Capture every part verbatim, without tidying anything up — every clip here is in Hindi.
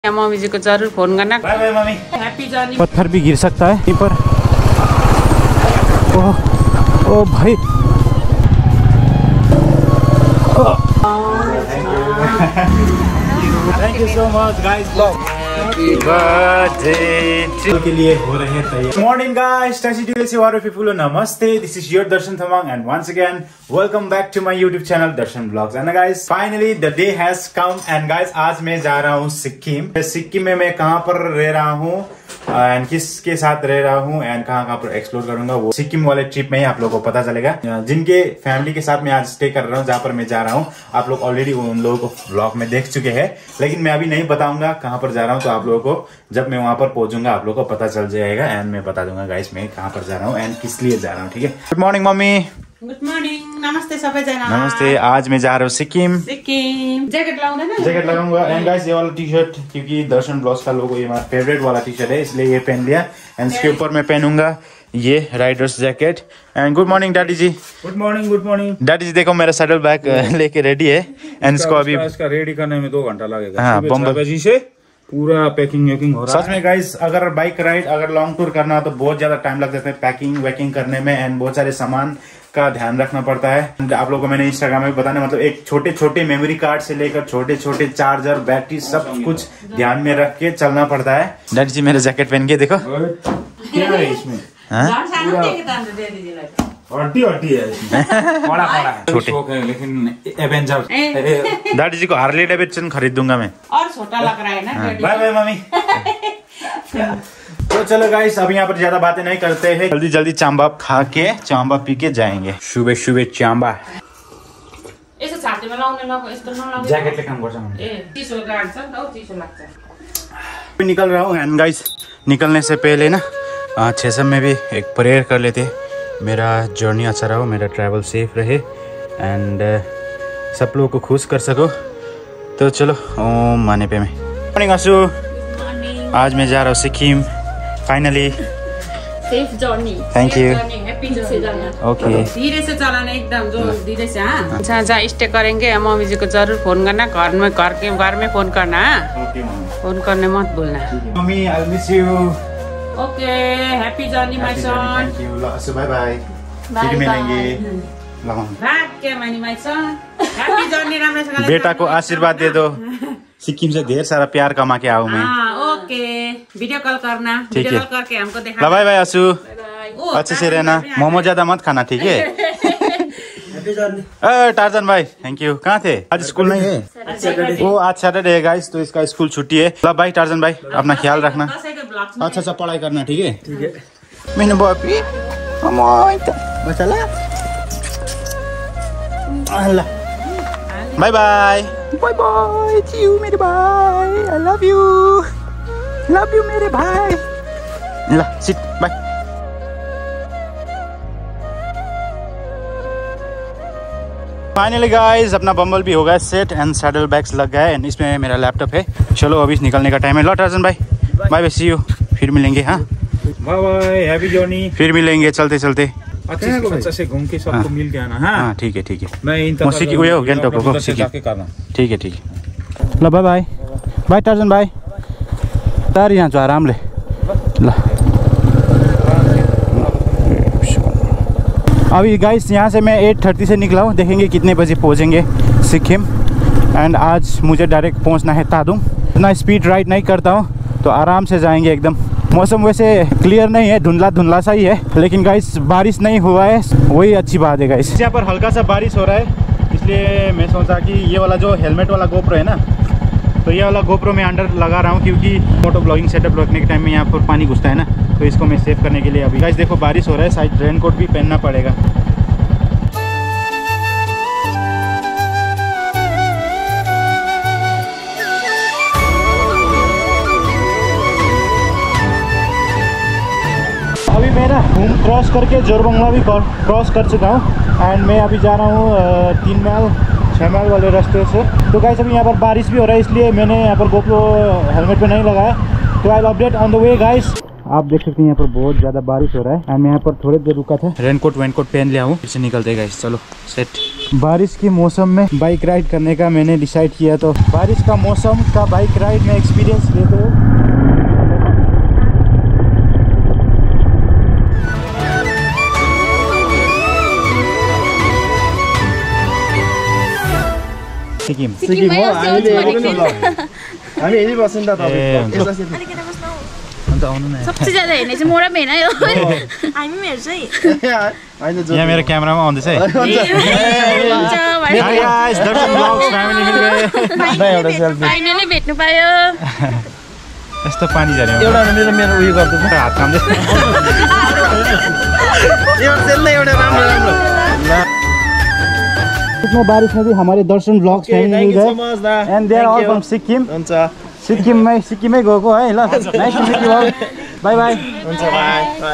मम्मी जी को जरूर फोन करना। Bye bye mummy. Happy journey. पत्थर भी गिर सकता है यहीं पर। ओह ओह भाई thank you so much guys. Happy birthday के लिए हो रहे हैं तैयार। मॉर्निंग गाइस, टैक्सी टीवी से वारो पीपल नमस्ते। This is your Darshan Thamang and once again welcome back to my YouTube channel Darshan vlogs. And guys finally the day has come and guys आज मैं जा रहा हूँ सिक्किम। सिक्किम में मैं कहाँ पर रह रहा हूँ एंड किसके साथ रह रहा हूँ एंड कहाँ कहाँ पर एक्सप्लोर करूंगा वो सिक्किम वाले ट्रिप में ही आप लोगों को पता चलेगा। जिनके फैमिली के साथ मैं आज स्टे कर रहा हूँ, जहाँ पर मैं जा रहा हूँ, आप लोग ऑलरेडी उन लोगों को व्लॉग में देख चुके हैं, लेकिन मैं अभी नहीं बताऊंगा कहाँ पर जा रहा हूँ। तो आप लोगों को जब मैं वहां पर पहुंचूंगा आप लोगों को पता चल जाएगा एंड मैं बता दूंगा गाइस मैं कहाँ पर जा रहा हूँ एंड किस लिए जा रहा हूँ। ठीक है। Good morning mummy. Good morning, नमस्ते सबैजना। नमस्ते। आज मैं जा रहा हूँ सिक्किम। सिक्किम जैकेट लगाउँदैन? जैकेट लगाऊंगा एंड गाइस ये वाला टी शर्ट, क्योंकि दर्शन ब्लॉग्स का लोगो ये मेरा फेवरेट वाला टी शर्ट है, इसलिए ये पहन लिया एंड इसके ऊपर मैं पहनूंगा ये riders jacket. And good morning daddy ji. Good morning good morning daddy ji देखो मेरा सैडल बैग लेके रेडी है एंड इसको अभी इसका रेडी करने में दो घंटा लगेगा। हाँ, छह बजे से पूरा पैकिंग वैकिंग हो रहा है। सच में गाइस अगर बाइक राइड अगर लॉन्ग टूर करना हो तो बहुत ज्यादा टाइम लग जाता है पैकिंग वैकिंग करने में एंड बहुत सारे सामान का ध्यान रखना पड़ता है। आप लोगों को मैंने इंस्टाग्राम में बताने मतलब एक छोटे छोटे मेमोरी कार्ड से लेकर छोटे छोटे चार्जर बैटरी सब कुछ ध्यान में रख के चलना पड़ता है। डैडी जी मेरा जैकेट पहन के देखो क्या है इसमें? हड्डी हड्डी है इसमें। बड़ा बड़ा है छोटे शौक है लेकिन एवेंजर। डैडी जी को हार्ले डेविडसन खरीद दूंगा मैं। और छोटा लग रहा है ना। Bye bye mummy. तो चलो गाइस अब यहाँ पर ज्यादा बातें नहीं करते हैं, जल्दी जल्दी चांबा खा के चांबा पी के जाएंगे। सुबह सुबह चांबा यसो छातीमा लाउने नगो, यस्तो नलाउने। ज्याकेटले काम गर्छ मैले। ए चिसो गाड्छ नि त, हौ चिसो लाग्छ। मैं निकल रहा हूँ एंड गाइस निकलने से पहले ना छह में भी एक प्रेयर कर लेते। मेरा जर्नी अच्छा रहा, मेरा ट्रैवल सेफ रहे एंड सब लोगों को खुश कर सको। तो चलो ओम माने पे मैं। मॉर्निंग आशु। आज मैं जा रहा हूँ Sikkim finally. Safe journey. Thank you. Happy journey. Okay. धीरे से चलाना एकदम जो धीरे से। हाँ जहाँ जहाँ स्टे करेंगे मम्मी जी को जरूर फोन करना, घर में घर के घर में फोन करना। Okay mummy. फोन करने मत भूलना। Mummy I miss you. Okay happy journey my son. Thank you. So bye bye. फिर मिलेंगे। भाग्य मानी माय सन। हैप्पी जर्नी राम्रोसँग। बेटा को आशीर्वाद दे दो, सिक्किम से ढेर सारा प्यार कमा के आओ मैं। हाँ ओके वीडियो कॉल करना, वीडियो कॉल करके हमको दिखा। बाय बाय आशु, अच्छे से रहना, मोमो ज्यादा मत खाना ठीक है। टार्जन भाई थैंक यू। कहाँ थे? आज स्कूल नहीं है? वो आज सैटरडे है गाइस तो इसका स्कूल छुट्टी है। लब भाई टार्जन भाई अपना ख्याल रखना, अच्छा अच्छा पढ़ाई करना ठीक है। ठीक है मैंने Bapi bye bye bye bye see you मेरे भाई, I love you love you मेरे भाई। ला सिट बाय। फाइनली गाइस अपना बम्बल भी हो गया सेट एंड सैडल बैग्स लग गया एंड इसमें मेरा लैपटॉप है। चलो अभी निकलने का टाइम है। लो टार्जन भाई बाय बाय सी यू, फिर मिलेंगे। हाँ बाय बाय हैप्पी जर्नी। फिर मिलेंगे चलते चलते। अच्छा से घूम के सबको मिल के आना। हाँ ठीक है ठीक है। मैं इन सिक्किम हुए हो गेंटोक को सिक्किम। ठीक है ठीक है। ल बाय बाय बाय टार्जन भाई। तार यहाँ छ आरामले। ल अभी गाइस यहाँ से मैं एट थर्टी से निकला हूँ, देखेंगे कितने बजे पहुँचेंगे सिक्किम। एंड आज मुझे डायरेक्ट पहुँचना है तादुंग। इतना स्पीड राइड नहीं करता हूँ तो आराम से जाएंगे एकदम। मौसम वैसे क्लियर नहीं है, धुंधला धुंधला सा ही है, लेकिन गाइस बारिश नहीं हुआ है वही अच्छी बात है गाइस। यहाँ पर हल्का सा बारिश हो रहा है इसलिए मैं सोचा कि ये वाला जो हेलमेट वाला गोप्रो है ना तो ये वाला गोप्रो मैं अंडर लगा रहा हूँ, क्योंकि फोटो ब्लॉगिंग सेटअप रखने के टाइम में यहाँ पर पानी घुसता है ना तो इसको मैं सेव करने के लिए। अभी गाइस देखो बारिश हो रहा है, शायद रेनकोट भी पहनना पड़ेगा। अभी मैं ना घूम क्रॉस करके जोरबंगला भी क्रॉस कर चुका हूँ एंड मैं अभी जा रहा हूँ तीन माइल छः माइल वाले रास्ते से। तो गाइस अभी यहाँ पर बारिश भी हो रहा है इसलिए मैंने यहाँ पर गोप्रो हेलमेट पे नहीं लगाया। तो I update on the way guys. आप देख सकते हैं यहाँ पर बहुत ज़्यादा बारिश हो रहा है एंड मैं यहाँ पर थोड़ी देर रुका था, रेनकोट वेनकोट पहन लिया हूँ, फिर से निकलते गाइस। चलो सेट। बारिश के मौसम में बाइक राइड करने का मैंने डिसाइड किया, तो बारिश का मौसम का बाइक राइड में एक्सपीरियंस लेते हुए सिक्किम सिक्किम हो हामी यही बस्छौँ त तपाईको अन्त आउनु न। सबसे ज्यादा हेर्ने चाहिँ मोरा भेना हो। हामी पनि हेर्छ है। यहाँ मेरो क्यामेरामा आउँदैछ है। Hi guys, Darshan vlogs family मिल गए। एउटा सेल्फी फाइनली भेट्नु पायो। यस्तो पानी झर्यो। एउटा मेरो मेरो उयो गर्दै हात काम्दै। एउटा सेल नै एउटा राम्रो राम्रो। इतना बारिश में भी हमारे दर्शन ब्लॉग्स फैमिली मिल गए and they are all from Sikkim. हुन्छ सिक्किम में सिक्किमै गएको है। ल nice to meet you all, bye bye. हुन्छ बाय बाय।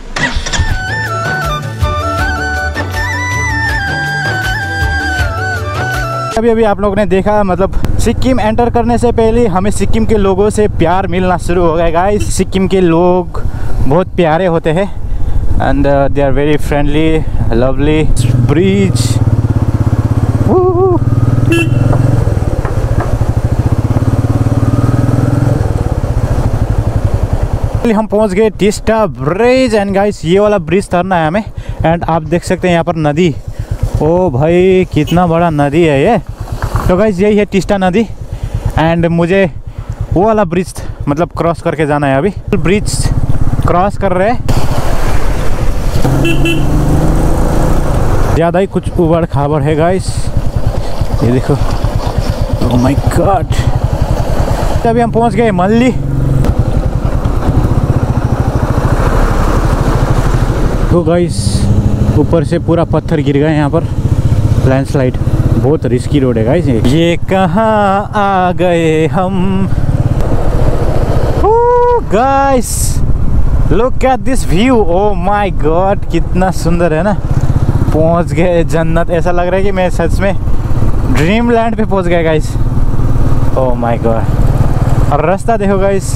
अभी अभी आप लोगों ने देखा, मतलब सिक्किम एंटर करने से पहले हमें सिक्किम के लोगों से प्यार मिलना शुरू हो गया गाइस। सिक्किम के लोग बहुत प्यारे होते हैं and they are very friendly, lovely. Bridge हम पहुंच गए टिस्टा ब्रिज एंड गाइस ये वाला ब्रिज तरना है हमें। एंड आप देख सकते हैं यहाँ पर नदी, ओ भाई कितना बड़ा नदी है ये। तो गाइस यही है टिस्टा नदी एंड मुझे वो वाला ब्रिज मतलब क्रॉस करके जाना है। अभी ब्रिज क्रॉस कर रहे हैं, ज़्यादा ही कुछ उबड़ खाबड़ है गाइस। ये देखो, ओह माय गॉड। अभी हम पहुंच गए मल्ली। तो गाइस ऊपर से पूरा पत्थर गिर गए यहाँ पर, लैंडस्लाइड। बहुत रिस्की रोड है गाइस। ये कहाँ आ गए हम। Guys look at this view, oh my god कितना सुंदर है ना। पहुंच गए जन्नत। ऐसा लग रहा है कि मैं सच में ड्रीम लैंड पे पहुंच गए गाइस। Oh my God. और रास्ता देखो गाइस,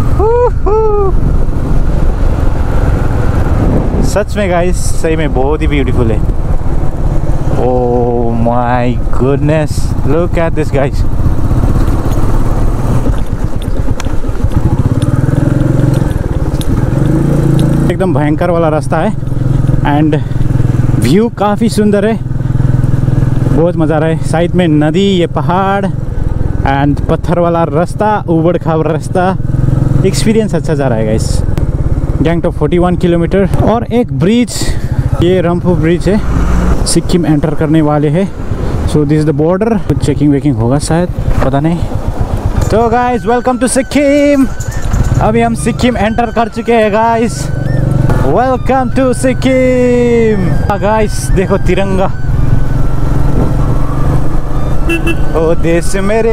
सच में गाइस सही में बहुत ही ब्यूटीफुल है। Oh my goodness, look at this guys. एकदम भयंकर वाला रास्ता है एंड व्यू काफ़ी सुंदर है, बहुत मज़ा आ रहा है। साइड में नदी, ये पहाड़ एंड पत्थर वाला रास्ता, उबड़ खाबड़ रास्ता। एक्सपीरियंस अच्छा जा रहा है गाइस। गैंगटॉक इकतालीस किलोमीटर और एक ब्रिज, ये रंपू ब्रिज है। सिक्किम एंटर करने वाले हैं। So this is the border. कुछ चेकिंग वेकिंग होगा शायद, पता नहीं। तो गाइस वेलकम टू सिक्किम। अभी हम सिक्किम एंटर कर चुके हैं guys. Welcome to Sikkim. Guys देखो तिरंगा, ओ देश मेरे।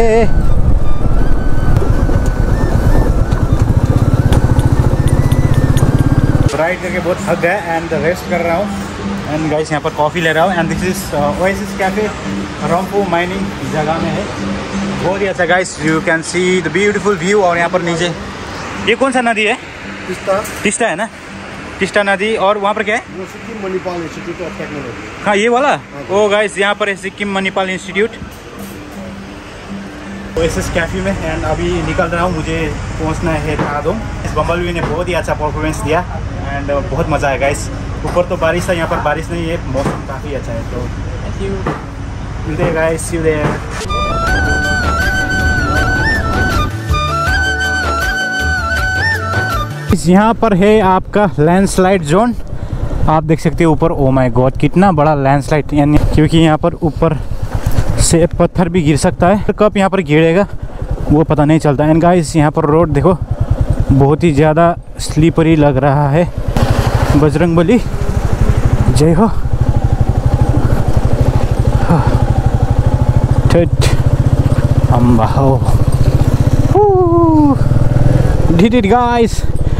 राइड करके बहुत थक गया एंड रेस्ट कर रहा हूँ एंड गाइस यहाँ पर कॉफ़ी ले रहा हूँ and this is Oasis cafe, Rampu mining जगह में है। बहुत ही अच्छा guys, you can see the beautiful view. और यहाँ पर नीचे ये कौन सा नदी है? टिस्टा। टिस्टा है ना, टिस्टा नदी। और वहाँ पर क्या है? Sikkim Manipal Institute of Technology. हाँ ये वाला। ओ गाइस यहाँ पर है Sikkim Manipal Institute, Oasis cafe में। एंड अभी निकल रहा हूँ, मुझे पहुँचना है तादोंग। इस बम्बलबी ने बहुत ही अच्छा परफॉर्मेंस दिया एंड बहुत मज़ा आया गाइस। ऊपर तो बारिश था, यहाँ पर बारिश नहीं है, मौसम काफ़ी अच्छा है। तो थैंक यू, मिलते हैं गाइस, सी यू देयर। यहाँ पर है आपका लैंडस्लाइड जोन। आप देख सकते हो ऊपर, ओ माय गॉड कितना बड़ा लैंडस्लाइड, यानी क्योंकि यहाँ पर ऊपर से पत्थर भी गिर सकता है, कब यहाँ पर गिरेगा वो पता नहीं चलता। एंड गाइस यहाँ पर रोड देखो, बहुत ही ज़्यादा स्लीपरी लग रहा है। बजरंगबली जय हो। ठट अम्बा हो, डिड इट गाइस।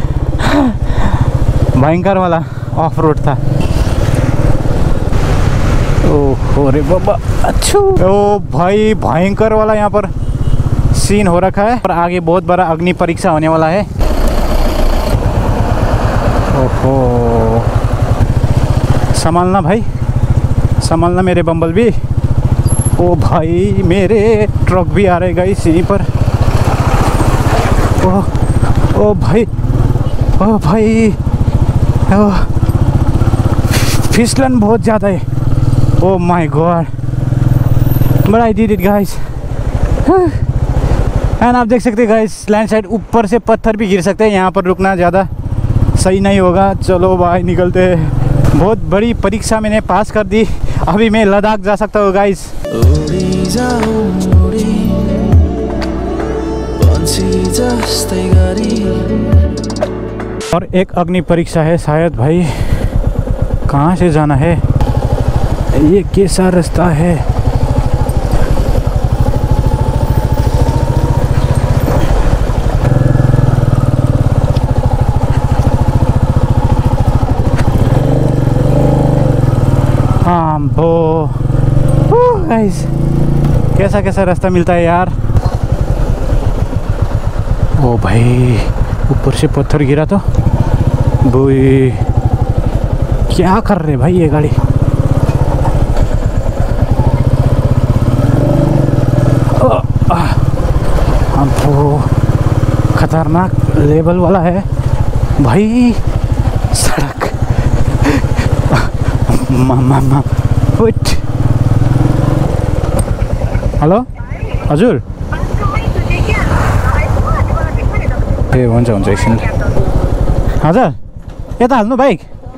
भयंकर वाला ऑफ रोड था। ओह रे बाबा, अच्छा। ओ भाई भयंकर वाला यहाँ पर सीन हो रखा है। और आगे बहुत बड़ा अग्नि परीक्षा होने वाला है। ओहो, संभालना भाई, संभालना मेरे बम्बल भी। ओ भाई मेरे ट्रक भी आ रहे गाइस यहीं पर। ओ ओ भाई, ओ भाई, ओ फिसलन बहुत ज़्यादा है। Oh my god, but I did it guys. And आप देख सकते हैं गाइस, लैंड साइड ऊपर से पत्थर भी गिर सकते हैं, यहाँ पर रुकना ज़्यादा सही नहीं होगा। चलो भाई निकलते हैं। बहुत बड़ी परीक्षा मैंने पास कर दी, अभी मैं लद्दाख जा सकता हूँ गाइस। और एक अग्नि परीक्षा है शायद भाई, कहाँ से जाना है, ये कैसा रास्ता है। हाँ वो गाइस, कैसा कैसा रास्ता मिलता है यार। ओ भाई ऊपर से पत्थर गिरा तो बोई, क्या कर रहे भाई ये गाड़ी। हम वो खतरनाक लेवल वाला है भाई सड़क। मामा उठ, हेलो हजुर, ए हुन्छ हुन्छ एकछिन। हजुर यता हाल्नु बाइक।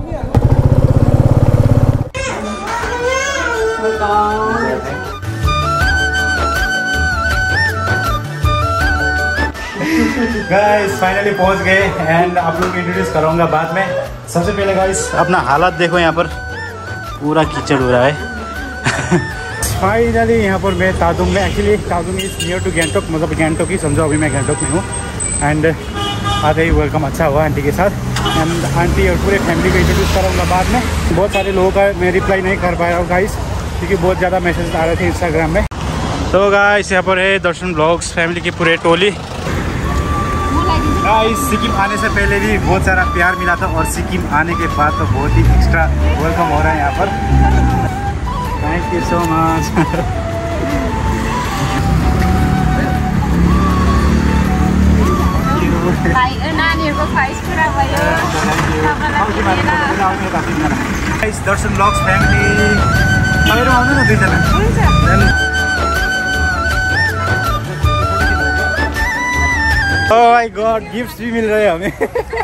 गाइस फाइनली पहुंच गए एंड आप लोग को इंट्रोड्यूस करूंगा बाद में। सबसे पहले गाइस अपना हालत देखो, यहाँ पर पूरा कीचड़ हो रहा है। फाइनली यहाँ पर मैं तादुंग में, actually Tadong is near to Gangtok, मतलब गैंगटोक ही समझो, अभी मैं गैंगटोक में हूँ। एंड आते ही वेलकम अच्छा हुआ आंटी के साथ। एंड आंटी और पूरे फैमिली को इंट्रोड्यूस करूँगा बाद में। बहुत सारे लोगों का मैं रिप्लाई नहीं कर पाया हूँ गाइस, क्योंकि बहुत ज़्यादा मैसेज आ रहे थे इंस्टाग्राम में। तो गाइस यहाँ पर है दर्शन ब्लॉग्स फैमिली की पूरे टोली। गाइस सिक्किम आने से पहले भी बहुत सारा प्यार मिला था, और सिक्किम आने के बाद तो बहुत ही एक्स्ट्रा वेलकम हो रहा है यहाँ पर। Thank you so much. Darshan vlogs family आउनु न दुईजना। ओह माय गॉड, गिफ्ट्स भी मिल रहे हैं हमें।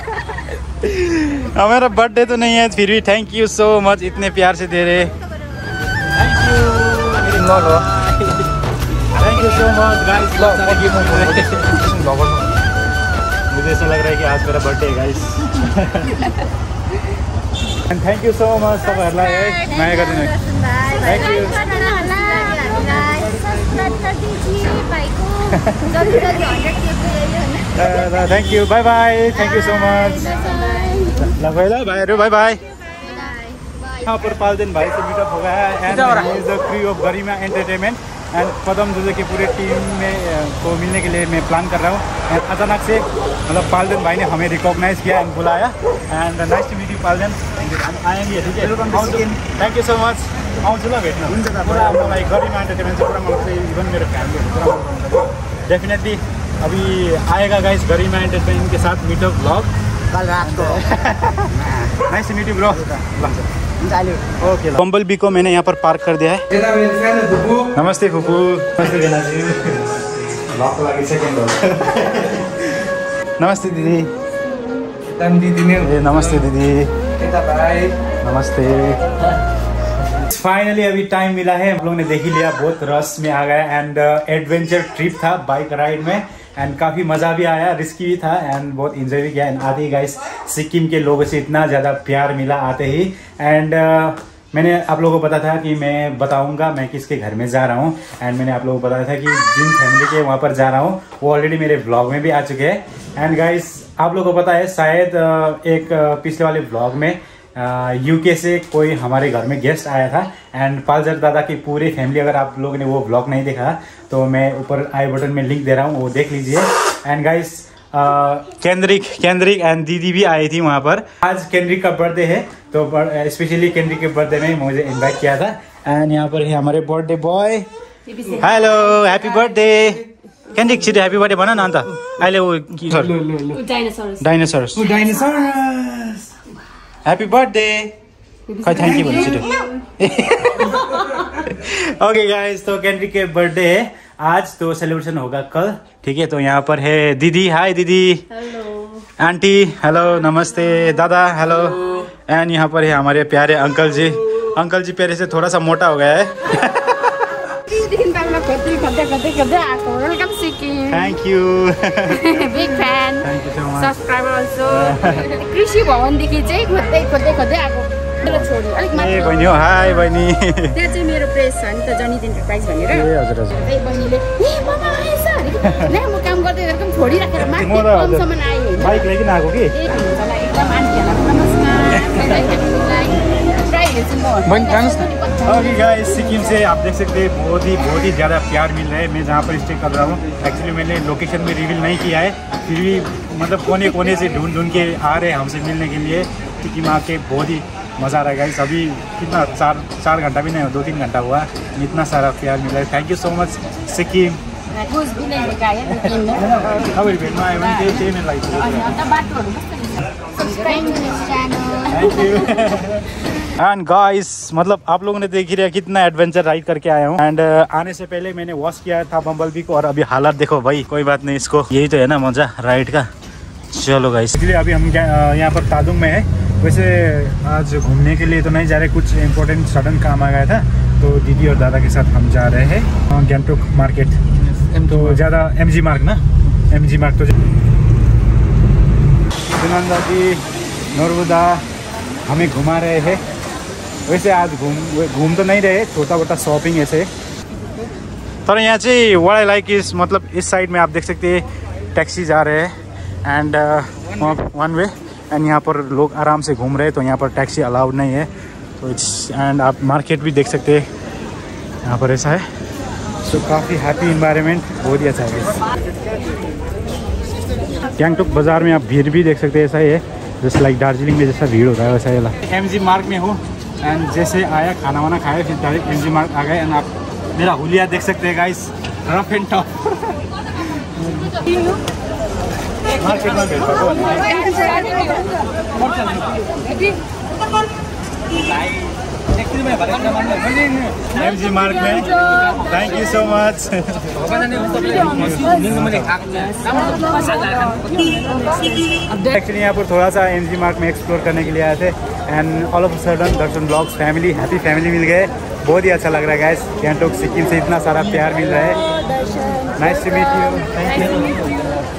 हमारा बर्थडे तो नहीं है फिर भी थैंक यू सो मच, इतने प्यार से दे रहे। Thank you thank you so much guys. मुझे ऐसा लग रहा है कि आज मेरा बर्थडे है guys. And thank you so much सबैहरुलाई है माया गरिदिनु। Thank you thank you, bye bye, thank you so much. ल भाई ल भाइहरू बाय बाय। यहाँ पर पालदेन भाई से मीटअप हो गया है and is the crew of Garima entertainment and Padam Juje के पूरे टीम में को मिलने के लिए मैं प्लान कर रहा हूँ। एंड अचानक से मतलब पालदेन भाई ने हमें रिकॉग्नाइज किया एंड बुलाया। And nice to meet you Palden, आएंगे ठीक है। थैंक यू सो मच, आउँछु ल भेट्नु। हुन्छ त, पुरा मलाई गरिमा एंटरटेनमेंट चाहिँ पुरा मन पर्छ, इभन मेरो फ्यामिलीहरू पुरा मन पर्छ। डेफिनेटली अभी आएगा गाइस गरिमा एंटरटेनमेंट के साथ मीटअप ब्लॉग कल रात को। Nice to meet you bro. Okay, Bumblebee को मैंने यहाँ पर पार्क कर दिया है। नमस्ते फुपू। नमस्ते बेलाजी। ब्लॉग को लागि सेकेन्ड हो। नमस्ते दीदी। ए नमस्ते दीदी। नमस्ते। फाइनली अभी टाइम मिला है, हम लोग ने देख ही लिया, बहुत रश में आ गया एंड एडवेंचर ट्रिप था बाइक राइड में एंड काफ़ी मज़ा भी आया, रिस्की भी था एंड बहुत इंजॉय भी किया। एंड आते ही गाइस सिक्किम के लोगों से इतना ज़्यादा प्यार मिला आते ही। एंड uh, मैंने आप लोगों को पता था कि मैं बताऊंगा मैं किसके घर में जा रहा हूँ। एंड मैंने आप लोगों को बताया था कि जिन फैमिली के वहाँ पर जा रहा हूँ वो ऑलरेडी मेरे ब्लॉग में भी आ चुके हैं। एंड गाइस आप लोगों को पता है शायद एक पिछले वाले ब्लॉग में यूके से कोई हमारे घर में गेस्ट आया था एंड पालजर दादा की पूरी फैमिली, अगर आप लोगों ने वो ब्लॉग नहीं देखा तो मैं ऊपर आई बटन में लिंक दे रहा हूँ, वो देख लीजिए। And guys Kendrick Kendrick and दीदी भी आई थी वहाँ पर। आज केंद्रिक का बर्थडे है तो स्पेशली केंद्रिक के बर्थडे में मुझे इनवाइट किया था। एंड यहाँ पर है हमारे birthday boy. Hello happy birthday Kendrick, छिटो हैप्पी बर्थडे भन न अन्त। अहिले ऊ डाइनोसरस हैप्पी बर्थडे खै थैंक यू भन्नु छिटो। ओके गाइस, तो केंद्रिक के बर्थडे है आज, तो सेलिब्रेशन होगा कल, ठीक है। तो यहाँ पर है दीदी, हाय दीदी। हेलो आंटी, हेलो नमस्ते। दादा हेलो। एंड यहाँ पर है हमारे प्यारे अंकल जी। अंकल जी पहले से थोड़ा सा मोटा हो गया है। Thank you big fan, thank you so much. Subscriber also. कृषि भवनदेखि चाहिँ खोज्दै खोज्दै खोज्दै आएको छोरी अलिक मात्र। ए बहिनी हो, हाय बहिनी। त्यहाँ चाहिँ मेरो प्रेस छ नि त, जनित इन्टरप्राइज भनेर। ए हजुर हजुर। त्यही बहिनीले ए मामा आएछ अरे ल म काम गर्दै गर्दै पनि छोडिराखेर माथि कमसम्म आएँ। बाइक लिएर आएको कि एकदम आन्टीहरूलाई नमस्कार। ओके गाइस, सिक्किम से आप देख सकते हैं बहुत ही बहुत ही ज़्यादा प्यार मिल रहा है। मैं जहाँ पर स्टे कर रहा हूँ, एक्चुअली मैंने लोकेशन में रिवील नहीं किया है, फिर भी मतलब कोने कोने से ढूंढ ढूंढ के आ रहे हैं हमसे मिलने के लिए। सिक्किम आके बहुत ही मज़ा आ रहा है गाइस। अभी कितना चार चार घंटा भी नहीं, दो तीन घंटा हुआ, इतना सारा प्यार मिल रहा है। Thank you so much Sikkim. Thank you. And guys, मतलब आप लोगों ने देख ही रहा कितना एडवेंचर राइड करके आया हूँ। एंड uh, आने से पहले मैंने वॉश किया था बम्बलबी को, और अभी हालात देखो भाई। कोई बात नहीं, इसको यही तो है ना मजा राइड का। चलो गाइस, इसलिए अभी हम यहाँ पर तादुंग में है। वैसे आज घूमने के लिए तो नहीं जा रहे, कुछ इम्पोर्टेंट सडन काम आ गया था, तो दीदी और दादा के साथ हम जा रहे हैं गैंगटोक मार्केट। तो ज़्यादा एम जी मार्ग ना, एम जी मार्ग तो सुनंदा जी, नर्बुदा हमें घुमा रहे हैं। वैसे आज घूम घूम तो नहीं रहे, छोटा मोटा शॉपिंग ऐसे। तर यहाँ चाहिँ व्हाट आई लाइक इज, मतलब इस साइड में आप देख सकते हैं टैक्सी जा रहे हैं एंड वन वे, एंड यहाँ पर लोग आराम से घूम रहे हैं, तो यहाँ पर टैक्सी अलाउड नहीं है। तो इट्स एंड आप मार्केट भी देख सकते हैं, यहाँ पर ऐसा है। सो so, काफ़ी हैप्पी इन्वायरमेंट, बहुत ही अच्छा है। गैंगटोक बाज़ार में आप भीड़ भी देख सकते हैं, ऐसा ही है जैसे लाइक दार्जिलिंग में जैसा भीड़ होता है वैसा ही। एम जी मार्ग में हूँ एंड जैसे आया खाना वाना खाया, फिर डायरेक्ट एम जी मार्ग आ गए। एंड आप मेरा हुलिया देख सकते हैं guys, rough and tough. Market में एम जी मार्ग में। Thank you so much. Actually यहाँ पर थोड़ा सा एम जी मार्ग में एक्सप्लोर करने के लिए आए थे, and all of sudden Darshan vlogs family happy family मिल गए। बहुत ही अच्छा लग रहा है गाइस, गैंगटोक सिक्किम से इतना सारा प्यार मिल रहा है। Nice to meet you. Thank you.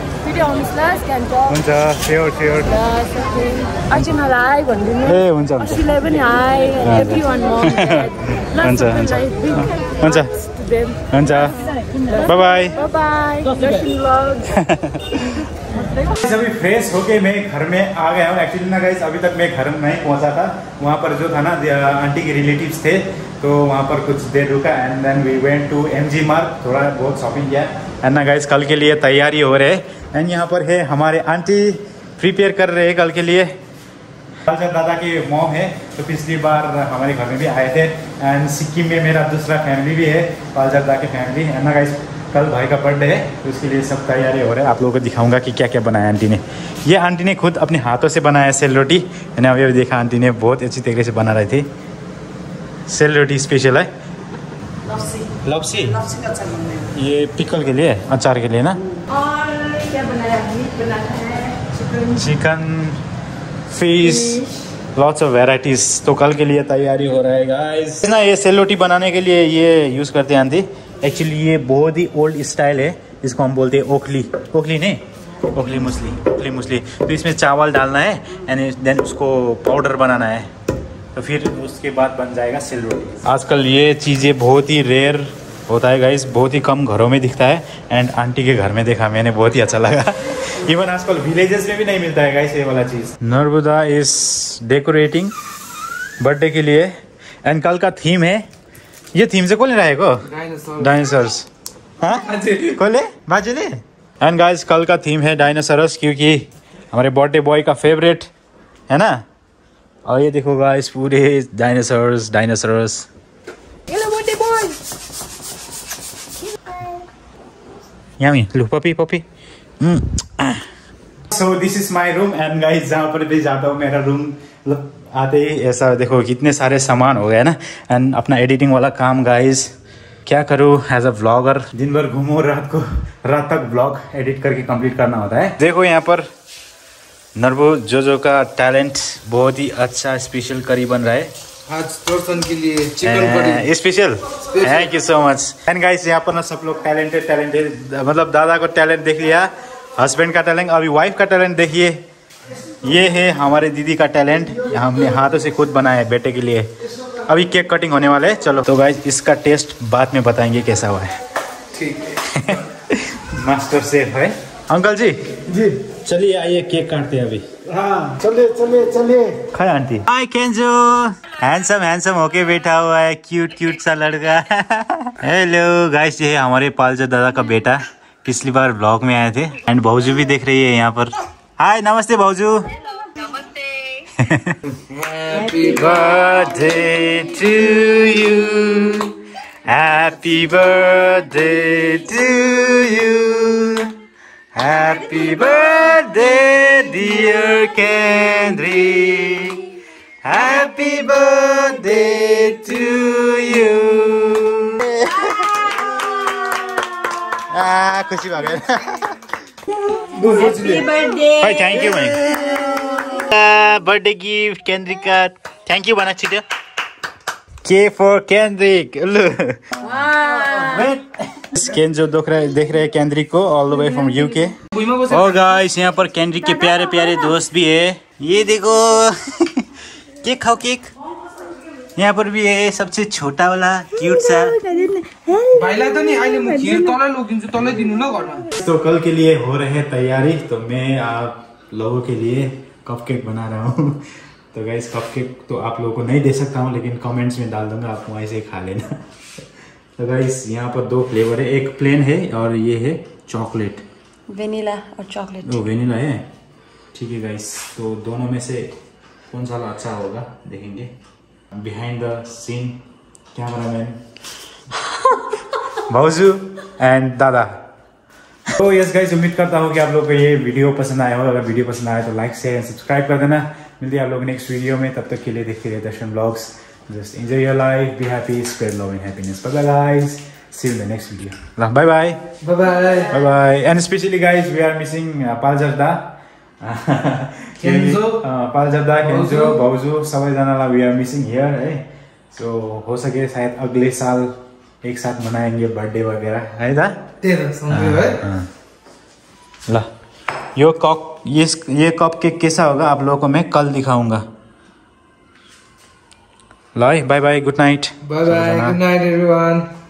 हुन्छ स्योर स्योर। अर्जुनलाई भनिदिनु। ए हुन्छ हुन्छ अस्तिलाई पनि हाई एभ्रीवन हुन्छ हुन्छ हुन्छ हुन्छ बाय बाय बाय बाय। अभी फ्रेश होके मैं घर में आ गया हूँ। एक्चुअली ना गाइस, अभी तक मैं घर नहीं पहुँचा था। वहाँ पर जो था ना आंटी के रिलेटिव्स थे, तो वहाँ पर कुछ देर रुका and then we went to M G Marg, थोड़ा बहुत शॉपिंग किया। एंड ना गाइस, कल के लिए तैयारी हो रहे हैं। एंड यहाँ पर है हमारे आंटी प्रिपेयर कर रहे हैं कल के लिए। पालचर दादा के मॉम है, तो पिछली बार हमारे घर में भी आए थे। एंड सिक्किम में मेरा दूसरा फैमिली भी है, पालचर दादा की फैमिली। एंड ना गाइस, कल भाई का बर्थडे है, तो उसके लिए सब तैयारी हो रहा है। आप लोगों को दिखाऊंगा कि क्या क्या बनाया आंटी ने। ये आंटी ने खुद अपने हाथों से बनाया सेल रोटी। मैंने अभी अभी देखा, आंटी ने बहुत अच्छी तरीके से बना रही थी। सेल रोटी स्पेशल है। लपसी ये पिकल के लिए, अचार के लिए ना। और क्या बनाया? मीट बनाना है, chicken, fish, lots of varieties. तो कल के लिए तैयारी हो रहा है गाइस। ना ये सेल रोटी बनाने के लिए ये यूज़ करते हैं आंटी। एक्चुअली ये बहुत ही ओल्ड स्टाइल है, इसको हम बोलते हैं ओखली। ओखली नहीं, ओखली मुसली, ओखली मुसली। तो इसमें चावल डालना है एंड देन उसको पाउडर बनाना है, तो फिर उसके बाद बन जाएगा सेल रोटी। आजकल ये चीज़ें बहुत ही रेयर होता है गाइस, बहुत ही कम घरों में दिखता है। एंड आंटी के घर में देखा मैंने, बहुत ही अच्छा लगा। इवन आजकल विलेजेस में भी नहीं मिलता है गाइस ये वाला चीज़। नर्बुदा इज डेकोरेटिंग बर्थडे के लिए। एंड कल का थीम है, ये थीम से कसले राखेको? डाइनोसर्स। हाँ कसले? बाजेले? एंड गाइस कल का थीम है डायनासोरस, क्योंकि हमारे बर्थडे बॉय का फेवरेट है ना। और ये देखो गाइस पूरे डायनासोरस डायनासोरस। यम्मी, लो puppy puppy. So this is my room and guys जहाँ पर भी जाता हूँ मेरा रूम मतलब आते ही ऐसा देखो कितने सारे सामान हो गए ना। एंड अपना एडिटिंग वाला काम गाइस क्या करूँ एज अ व्लॉगर, दिन भर घूमो रात को रात तक व्लॉग एडिट करके कंप्लीट करना होता है। देखो यहाँ पर नर्बो जोजो का टैलेंट, बहुत ही अच्छा स्पेशल करी बन रहा है आज दर्शन के लिए chicken curry special. Thank you so much. And guys यहाँ पर ना सब लोग टैलेंटेड टैलेंटेड, मतलब दादा को टैलेंट देख लिया, हस्बैंड का टैलेंट, अभी वाइफ का टैलेंट देखिए। ये है हमारे दीदी का टैलेंट, हमने हाथों से खुद बनाया है बेटे के लिए। अभी केक कटिंग होने वाला है। चलो तो गाइस इसका टेस्ट बाद में बताएंगे कैसा हुआ है। ठीक है। मास्टर शेफ है अंकल जी। जी चलिए आइए केक काटते हैं अभी। हाँ चलिए चलिए चलिए। खाए aunty. Hi Kenjo, handsome handsome होके बैठा हुआ है, क्यूट क्यूट सा लड़का। हेलो गाइस, ये है हमारे पालजा दादा का बेटा, पिछली बार ब्लॉग में आए थे। एंड भाऊजू भी देख रही है यहाँ पर। हाय नमस्ते भाऊजू। Happy birthday to you, happy birthday to you, happy birthday dear Kendri, happy birthday to you. आ खुशी भाग भाई। थैंक यू भाई, बर्थडे गिफ्ट केंद्रिका, थैंक यू बना छिटो। के फॉर केंद्रिक। केंजो देख रहे देख रहे केंद्रिक को all the way from UK. ओ गाइस यहाँ पर केंद्रिक के प्यारे प्यारे दोस्त भी है, ये देखो। केक खाओ केक। यहाँ पर भी है सबसे छोटा वाला क्यूट सा। भाइलाई त नि अहिले म खीर तलै लगिन्छु, तलै दिनु न घरमा। तो कल के लिए हो रहे हैं तैयारी, तो मैं आप लोगों के लिए कपकेक बना रहा हूँ। तो गाइस कपकेक तो आप लोगों को नहीं दे सकता हूँ, लेकिन कमेंट्स में डाल दूंगा, आप वहीं से खा लेना। तो गाइस यहाँ पर दो फ्लेवर है, एक प्लेन है और ये है चॉकलेट, वेनिला और चॉकलेट। वो वेनिला है। ठीक है गाइस, तो दोनों में से कौन सा अच्छा होगा देखेंगे। बिहाइंड द सीन कैमरामैन भाऊजू एंड दादा। तो यस गाइस, उम्मीद करता हूँ कि आप लोग को ये वीडियो पसंद आया होगा। अगर वीडियो पसंद आया तो लाइक शेयर एंड सब्सक्राइब कर देना। मिलते हैं आप लोग नेक्स्ट वीडियो में, तब तक के लिए देखते रहिए Darshan vlogs. Just enjoy your life, be happy, spread love and happiness. Bye bye guys, see you in the next video. Bye bye bye bye bye bye. And specially guys we are missing Paljarda, Kenjo, Paljarda, Kenjo, भाउजू सबैजनालाई वी आर मिसिंग हियर है। सो हो सके शायद अगले साल एक साथ मनाएंगे बर्थडे वगैरह है दा। तेरा सँगै है। ल यो कप ये ये कप केक कैसा होगा आप लोगों को मैं कल दिखाऊंगा। ल है, bye bye, good night. Bye bye, good night everyone.